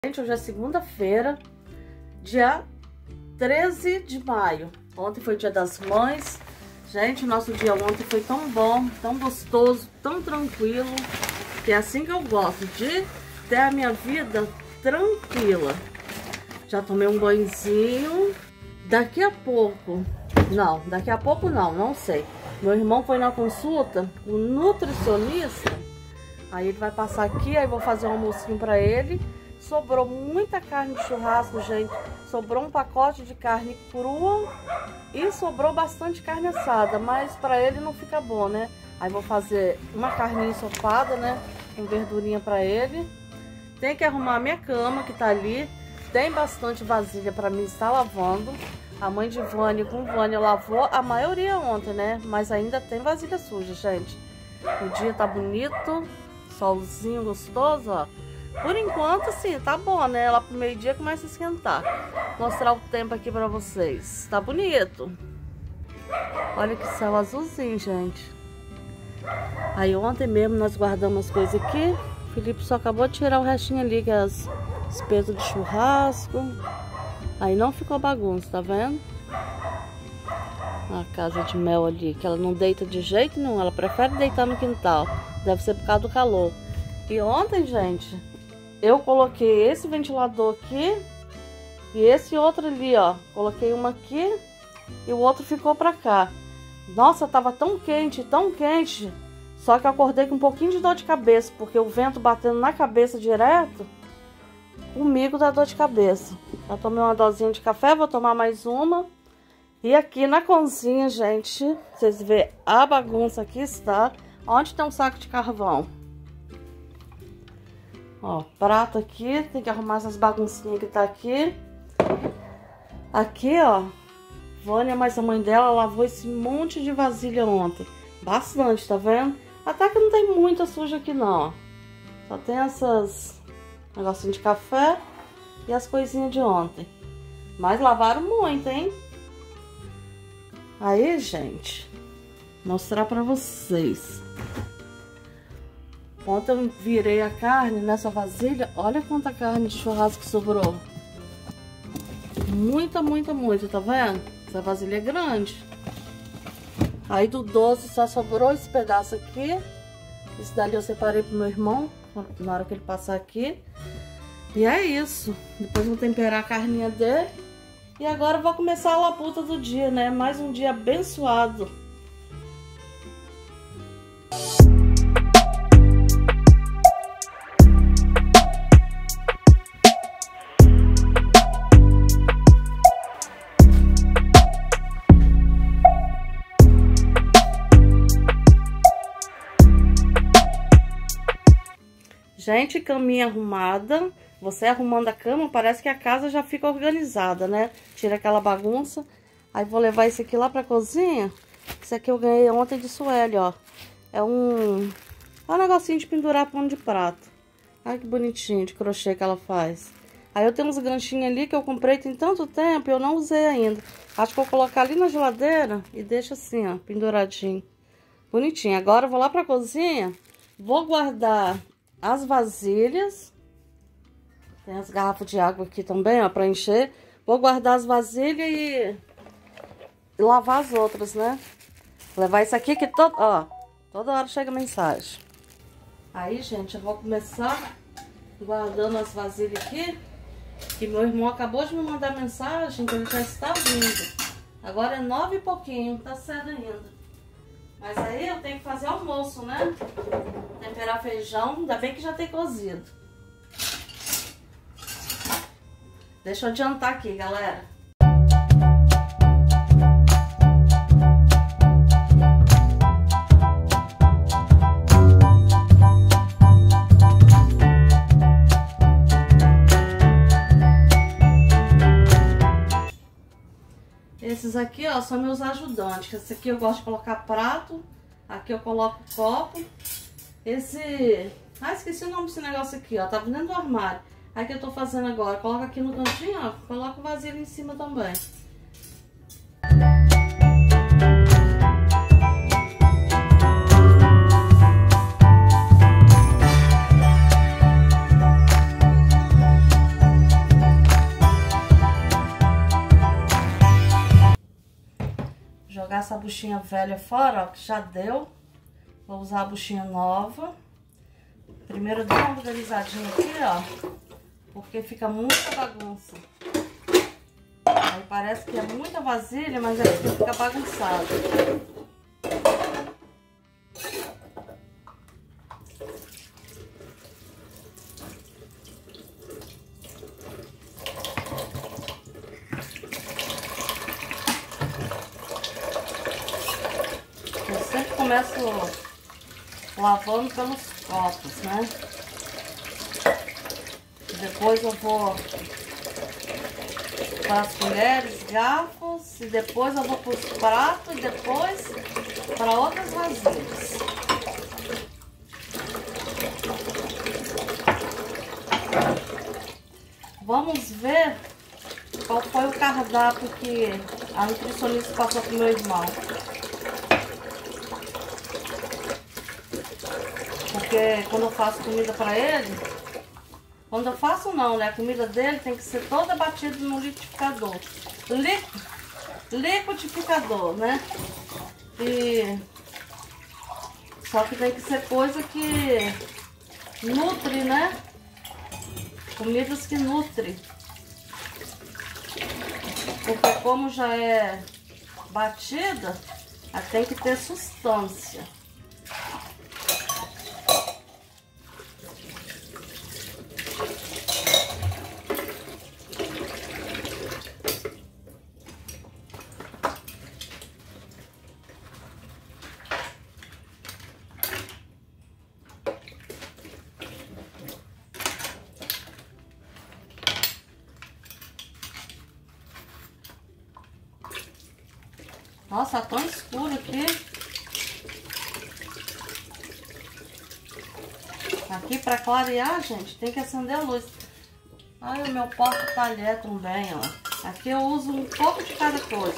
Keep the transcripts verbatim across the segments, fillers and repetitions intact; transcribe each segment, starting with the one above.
Gente, hoje é segunda-feira, dia treze de maio. Ontem foi dia das mães. Gente, o nosso dia ontem foi tão bom, tão gostoso, tão tranquilo. Que é assim que eu gosto, de ter a minha vida tranquila. Já tomei um banhozinho. Daqui a pouco, não, daqui a pouco não, não sei. Meu irmão foi na consulta, o nutricionista. Aí ele vai passar aqui, aí vou fazer um almocinho pra ele. Sobrou muita carne de churrasco, gente. Sobrou um pacote de carne crua e sobrou bastante carne assada, mas pra ele não fica bom, né? Aí vou fazer uma carninha ensopada, né? Com verdurinha pra ele. Tem que arrumar a minha cama, que tá ali. Tem bastante vasilha pra mim estar lavando. A mãe de Vânia com Vânia lavou a maioria ontem, né? Mas ainda tem vasilha suja, gente. O dia tá bonito, solzinho gostoso, ó. Por enquanto, assim, tá bom, né? Lá pro meio-dia começa a esquentar. Vou mostrar o tempo aqui pra vocês. Tá bonito. Olha que céu azulzinho, gente. Aí ontem mesmo nós guardamos as coisas aqui. O Felipe só acabou de tirar o restinho ali, que é as espetos de churrasco. Aí não ficou bagunça, tá vendo? A casa de Mel ali, que ela não deita de jeito nenhum. Ela prefere deitar no quintal. Deve ser por causa do calor. E ontem, gente, eu coloquei esse ventilador aqui e esse outro ali, ó. Coloquei uma aqui e o outro ficou pra cá. Nossa, tava tão quente, tão quente. Só que eu acordei com um pouquinho de dor de cabeça, porque o vento batendo na cabeça direto, comigo dá dor de cabeça. Já tomei uma dosinha de café, vou tomar mais uma. E aqui na cozinha, gente, vocês verem a bagunça que está. Onde tem um saco de carvão? Ó, prato aqui, tem que arrumar essas baguncinhas que tá aqui. Aqui, ó, Vânia, mais a mãe dela, lavou esse monte de vasilha ontem. Bastante, tá vendo? Até que não tem muita suja aqui não, ó. Só tem essas negocinho de café e as coisinhas de ontem. Mas lavaram muito, hein? Aí, gente, mostrar pra vocês. Ontem eu virei a carne nessa vasilha. Olha quanta carne de churrasco sobrou. Muita, muita, muita, tá vendo? Essa vasilha é grande. Aí do doce só sobrou esse pedaço aqui. Esse dali eu separei pro meu irmão, na hora que ele passar aqui. E é isso. Depois eu vou temperar a carninha dele. E agora eu vou começar a labuta do dia, né? Mais um dia abençoado. Gente, caminha arrumada. Você arrumando a cama, parece que a casa já fica organizada, né? Tira aquela bagunça. Aí vou levar esse aqui lá pra cozinha. Esse aqui eu ganhei ontem de Sueli, ó. É um... É um negocinho de pendurar pano de prato. Olha que bonitinho de crochê que ela faz. Aí eu tenho uns ganchinhos ali que eu comprei tem tanto tempo e eu não usei ainda. Acho que eu vou colocar ali na geladeira e deixo assim, ó, penduradinho. Bonitinho. Agora eu vou lá pra cozinha. Vou guardar as vasilhas. Tem as garrafas de água aqui também, ó, pra encher. Vou guardar as vasilhas e lavar as outras, né? Vou levar isso aqui que todo, ó, toda hora chega mensagem. Aí, gente, eu vou começar guardando as vasilhas aqui. Que meu irmão acabou de me mandar mensagem que ele já está vindo. Agora é nove e pouquinho, tá cedo ainda. Mas aí eu tenho que fazer almoço, né? Temperar feijão, ainda bem que já tem cozido. Deixa eu adiantar aqui, galera. Esses aqui, ó, são meus ajudantes. Esse aqui eu gosto de colocar prato. Aqui eu coloco copo. Esse... Ah, esqueci o nome desse negócio aqui, ó. Tá dentro do armário. Aí que eu tô fazendo agora. Coloco aqui no cantinho, ó. Coloco o vasilha em cima também. essa buchinha velha fora, ó, que já deu. Vou usar a buchinha nova. Primeiro dou uma organizadinha aqui, ó, porque fica muita bagunça. Aí parece que é muita vasilha, mas é porque fica bagunçado. Eu sempre começo lavando pelos copos, né? Depois eu vou para as colheres, garfos, e depois eu vou para os pratos e depois para outras vasilhas. Vamos ver qual foi o cardápio que a nutricionista passou para o meu irmão. Porque quando eu faço comida para ele, quando eu faço não, né? A comida dele tem que ser toda batida no liquidificador. Li, liquidificador, né? E só que tem que ser coisa que nutre, né? Comidas que nutrem. Porque como já é batida, ela tem que ter sustância. Nossa, tá tão escuro aqui. Aqui pra clarear, gente, tem que acender a luz. Ai, o meu porta-talher também, ó. Aqui eu uso um pouco de cada coisa,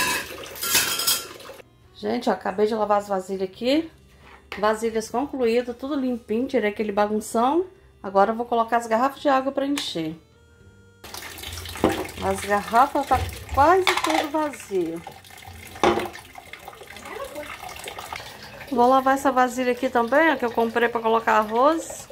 ó. Gente, ó, acabei de lavar as vasilhas aqui. Vasilhas concluídas, tudo limpinho, tirei aquele bagunção. Agora eu vou colocar as garrafas de água pra encher. As garrafas tá quase tudo vazio. Vou lavar essa vasilha aqui também, ó, que eu comprei para colocar arroz.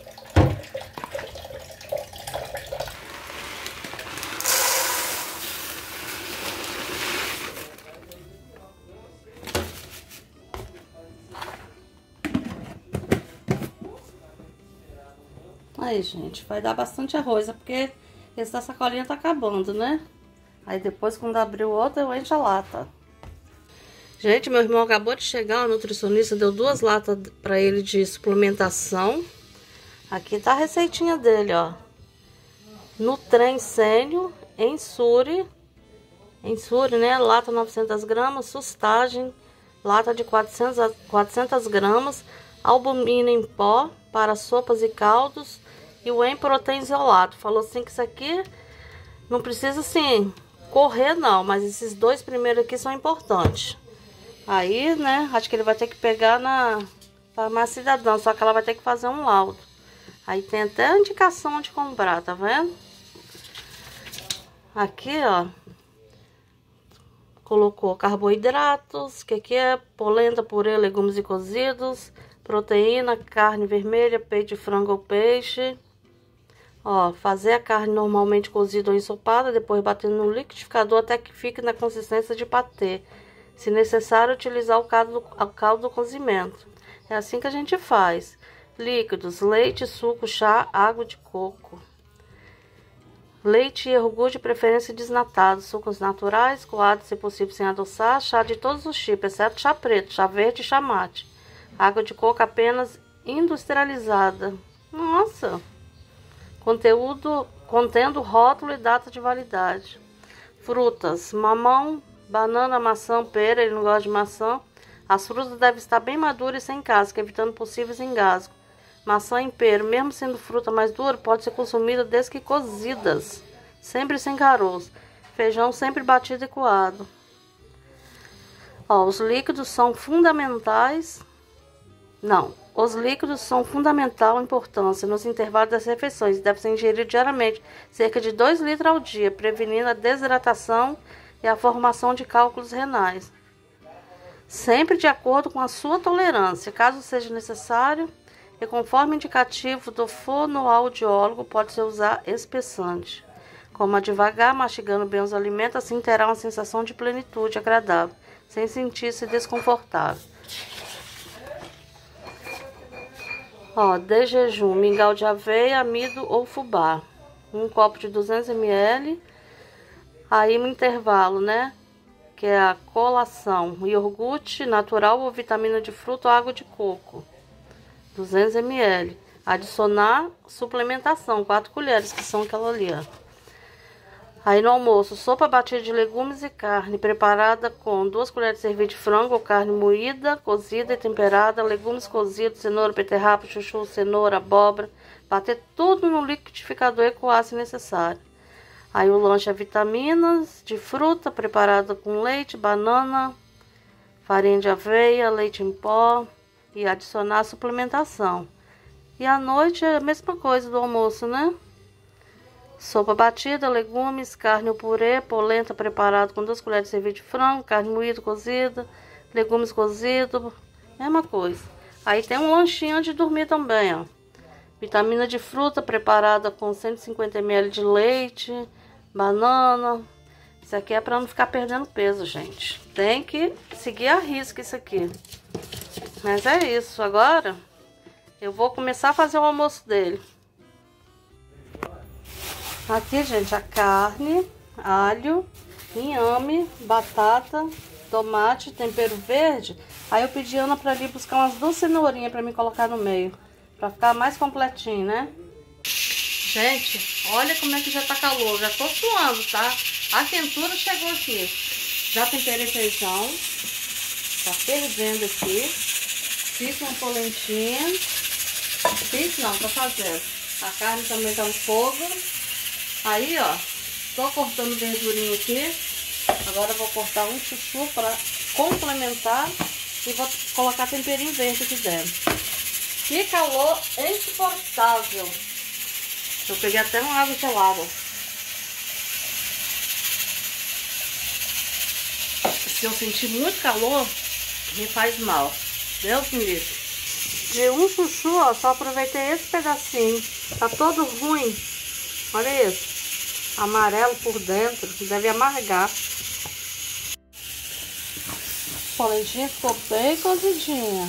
Aí, gente, vai dar bastante arroz, é porque esse da sacolinha tá acabando, né? Aí depois, quando abrir o outro, eu encho a lata. Gente, meu irmão acabou de chegar, o nutricionista deu duas latas para ele de suplementação. Aqui tá a receitinha dele, ó. Nutrem Sênio, Ensure, Ensure, né? Lata novecentas gramas, Sustagem, lata de quatrocentas gramas, albumina em pó para sopas e caldos e o whey protein isolado. Falou assim que isso aqui não precisa, assim, correr não, mas esses dois primeiros aqui são importantes. Aí, né, acho que ele vai ter que pegar na farmácia Cidadã, só que ela vai ter que fazer um laudo. Aí tem até a indicação de comprar, tá vendo? Aqui, ó, colocou carboidratos, que aqui é polenta, purê, legumes e cozidos, proteína, carne vermelha, peito de frango ou peixe. Ó, fazer a carne normalmente cozida ou ensopada, depois batendo no liquidificador até que fique na consistência de patê. Se necessário, utilizar o caldo, o caldo do cozimento. É assim que a gente faz. Líquidos, leite, suco, chá, água de coco. Leite e iogurte de preferência desnatado. Sucos naturais, coados se possível sem adoçar. Chá de todos os tipos, exceto chá preto, chá verde e chá mate. Água de coco apenas industrializada. Nossa! Conteúdo contendo rótulo e data de validade. Frutas, mamão, banana, maçã, pera, ele não gosta de maçã. As frutas devem estar bem maduras e sem casca, evitando possíveis engasgos. Maçã e pera, mesmo sendo fruta mais dura, pode ser consumida desde que cozidas, sempre sem caroço. Feijão sempre batido e coado. Ó, os líquidos são fundamentais. Não, os líquidos são fundamental importância nos intervalos das refeições. Deve ser ingerido diariamente, cerca de dois litros ao dia, prevenindo a desidratação e a formação de cálculos renais. sempre de acordo com a sua tolerância. Caso seja necessário, e conforme indicativo do fonoaudiólogo, pode-se usar espessante. Coma devagar, mastigando bem os alimentos, assim terá uma sensação de plenitude agradável, sem sentir-se desconfortável. Ó, de jejum, mingau de aveia, amido ou fubá. Um copo de duzentos mililitros. Aí no intervalo, né? Que é a colação. Iogurte natural ou vitamina de fruta ou água de coco. duzentos mililitros. Adicionar suplementação, quatro colheres, que são aquela ali, ó. Aí no almoço, sopa batida de legumes e carne, preparada com duas colheres de cerveja de frango ou carne moída, cozida e temperada, legumes cozidos, cenoura, beterraba, chuchu, cenoura, abóbora. Bater tudo no liquidificador e coar se necessário. Aí o lanche é vitaminas de fruta, preparada com leite, banana, farinha de aveia, leite em pó e adicionar a suplementação. E à noite é a mesma coisa do almoço, né? Sopa batida, legumes, carne ou purê, polenta preparado com duas colheres de cerveja de frango, carne moída, cozida, legumes cozidos, mesma coisa. Aí tem um lanchinho de dormir também, ó. Vitamina de fruta preparada com cento e cinquenta mililitros de leite, banana. Isso aqui é para não ficar perdendo peso, gente. Tem que seguir a risca isso aqui. Mas é isso. Agora eu vou começar a fazer o almoço dele. Aqui, gente, a carne, alho, inhame, batata, tomate, tempero verde. Aí eu pedi a Ana pra ir buscar umas duas cenourinhas pra me colocar no meio, pra ficar mais completinho, né? Gente, olha como é que já tá calor, já tô suando, tá? A quentura chegou aqui. Já temperei feijão, tá fervendo aqui. Fiz uma polentinha. Fiz não, tô fazendo. A carne também tá no fogo. Aí, ó, tô cortando verdurinha aqui. Agora eu vou cortar um chuchu para complementar e vou colocar temperinho verde aqui dentro. Que calor insuportável. Eu peguei até uma água gelada. Se eu sentir muito calor, me faz mal. Deus me livre. De um chuchu, ó, só aproveitei esse pedacinho. Tá todo ruim. Olha isso. Amarelo por dentro, deve amargar. A polentinha ficou bem cozidinha.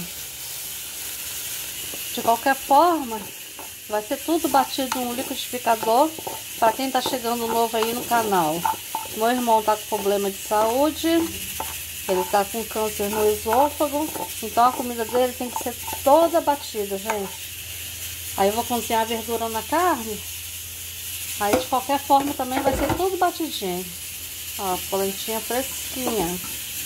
De qualquer forma, vai ser tudo batido no liquidificador. Para quem tá chegando novo aí no canal. Meu irmão tá com problema de saúde. Ele tá com câncer no esôfago. Então a comida dele tem que ser toda batida, gente. Aí eu vou cozinhar a verdura na carne. Aí de qualquer forma também vai ser tudo batidinho. Ó, polentinha fresquinha.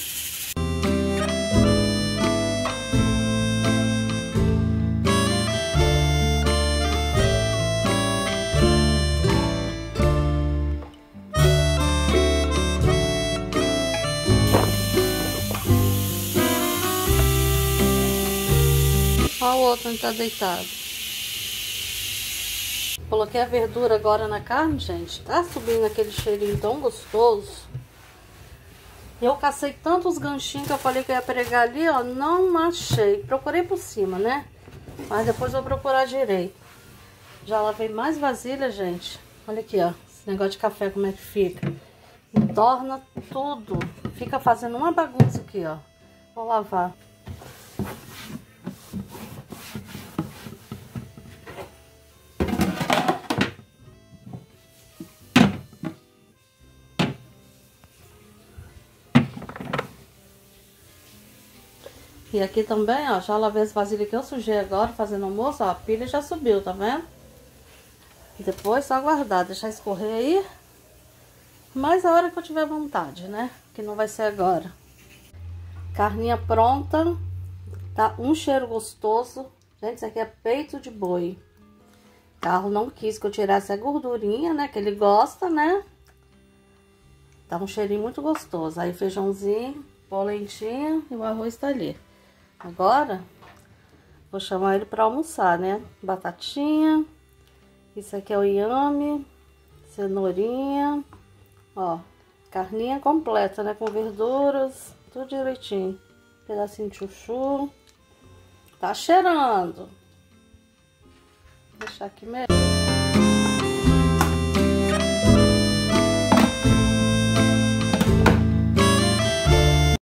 Ó o outro onde tá deitado. Coloquei a verdura agora na carne, gente. Tá subindo aquele cheirinho tão gostoso. Eu cacei tantos ganchinhos que eu falei que eu ia pregar ali, ó. Não achei. Procurei por cima, né? Mas depois vou procurar direito. Já lavei mais vasilha, gente. Olha aqui, ó. Esse negócio de café, como é que fica. Entorna tudo. Fica fazendo uma bagunça aqui, ó. Vou lavar. E aqui também, ó, já lavei as vasilhas que eu sujei agora, fazendo almoço, ó, a pilha já subiu, tá vendo? Depois só aguardar, deixar escorrer aí. Mas a hora que eu tiver vontade, né? Que não vai ser agora. Carninha pronta. Tá um cheiro gostoso. Gente, isso aqui é peito de boi. Carlos não quis que eu tirasse a gordurinha, né? Que ele gosta, né? Tá um cheirinho muito gostoso. Aí feijãozinho, polentinha e o arroz tá ali. Agora, vou chamar ele pra almoçar, né? Batatinha. Isso aqui é o inhame. Cenourinha. Ó, carninha completa, né? Com verduras, tudo direitinho. Pedacinho de chuchu. Tá cheirando. Vou deixar aqui mesmo.